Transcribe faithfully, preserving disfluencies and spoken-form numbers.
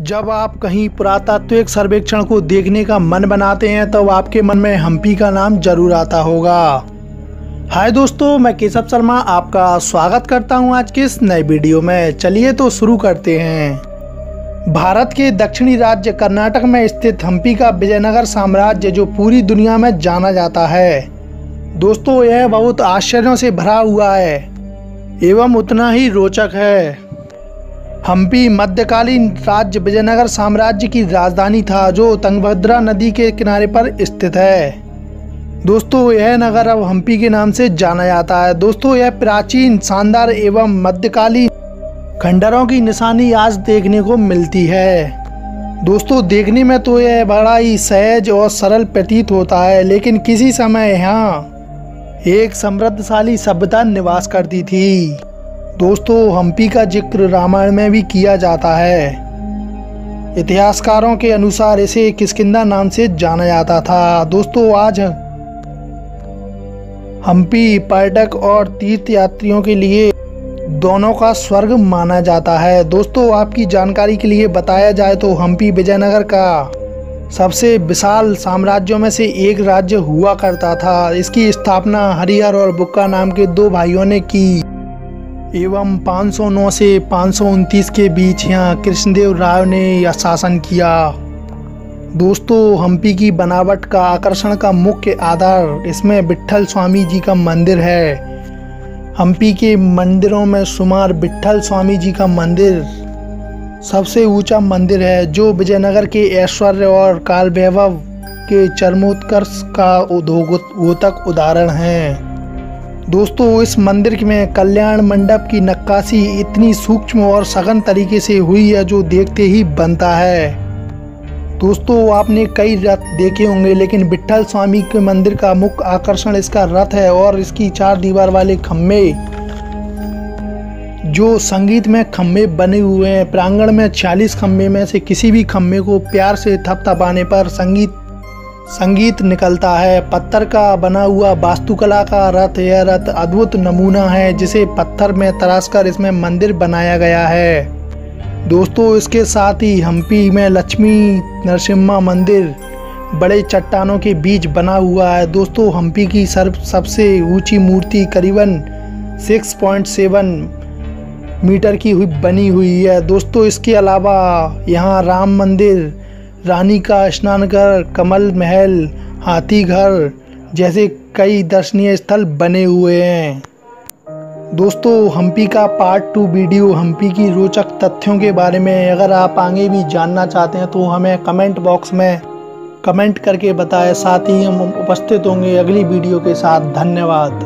जब आप कहीं पुरातात्विक सर्वेक्षण को देखने का मन बनाते हैं तब आपके मन में हम्पी का नाम जरूर आता होगा। हाय दोस्तों, मैं केशव शर्मा आपका स्वागत करता हूं आज के इस नए वीडियो में। चलिए तो शुरू करते हैं। भारत के दक्षिणी राज्य कर्नाटक में स्थित हम्पी का विजयनगर साम्राज्य जो पूरी दुनिया में जाना जाता है। दोस्तों, यह बहुत आश्चर्यों से भरा हुआ है एवं उतना ही रोचक है। हम्पी मध्यकालीन राज्य विजयनगर साम्राज्य की राजधानी था जो तुंगभद्रा नदी के किनारे पर स्थित है। दोस्तों, यह नगर अब हम्पी के नाम से जाना जाता है। दोस्तों, यह प्राचीन, शानदार एवं मध्यकालीन खंडरों की निशानी आज देखने को मिलती है। दोस्तों, देखने में तो यह बड़ा ही सहज और सरल प्रतीत होता है, लेकिन किसी समय यहाँ एक समृद्धशाली सभ्यता निवास करती थी। दोस्तों, हम्पी का जिक्र रामायण में भी किया जाता है। इतिहासकारों के अनुसार इसे किष्किंधा नाम से जाना जाता था। दोस्तों, आज हम्पी पर्यटक और तीर्थयात्रियों के लिए दोनों का स्वर्ग माना जाता है। दोस्तों, आपकी जानकारी के लिए बताया जाए तो हम्पी विजयनगर का सबसे विशाल साम्राज्यों में से एक राज्य हुआ करता था। इसकी स्थापना हरिहर और बुक्का नाम के दो भाइयों ने की एवं पाँच सौ नौ से पाँच सौ उनतीस के बीच यहाँ कृष्णदेव राय ने यह शासन किया। दोस्तों, हम्पी की बनावट का आकर्षण का मुख्य आधार इसमें विट्ठल स्वामी जी का मंदिर है। हम्पी के मंदिरों में शुमार विट्ठल स्वामी जी का मंदिर सबसे ऊंचा मंदिर है, जो विजयनगर के ऐश्वर्य और काल वैभव के चरमोत्कर्ष का उद्योतक उदाहरण है। दोस्तों, इस मंदिर में कल्याण मंडप की नक्काशी इतनी सूक्ष्म और सघन तरीके से हुई है जो देखते ही बनता है। दोस्तों, आपने कई रथ देखे होंगे, लेकिन विट्ठल स्वामी के मंदिर का मुख्य आकर्षण इसका रथ है और इसकी चार दीवार वाले खम्भे जो संगीत में खम्भे बने हुए हैं। प्रांगण में छियालीस खम्भे में से किसी भी खम्भे को प्यार से थपथपाने पर संगीत संगीत निकलता है। पत्थर का बना हुआ वास्तुकला का रथ, यह रथ अद्भुत नमूना है जिसे पत्थर में तराशकर इसमें मंदिर बनाया गया है। दोस्तों, इसके साथ ही हम्पी में लक्ष्मी नरसिम्हा मंदिर बड़े चट्टानों के बीच बना हुआ है। दोस्तों, हम्पी की सर्व सबसे ऊंची मूर्ति करीबन छह पॉइंट सात मीटर की हुई बनी हुई है। दोस्तों, इसके अलावा यहाँ राम मंदिर, रानी का स्नानघर, कमल महल, हाथी घर जैसे कई दर्शनीय स्थल बने हुए हैं। दोस्तों, हम्पी का पार्ट टू वीडियो हम्पी की रोचक तथ्यों के बारे में अगर आप आगे भी जानना चाहते हैं तो हमें कमेंट बॉक्स में कमेंट करके बताएं। साथ ही हम उपस्थित होंगे अगली वीडियो के साथ। धन्यवाद।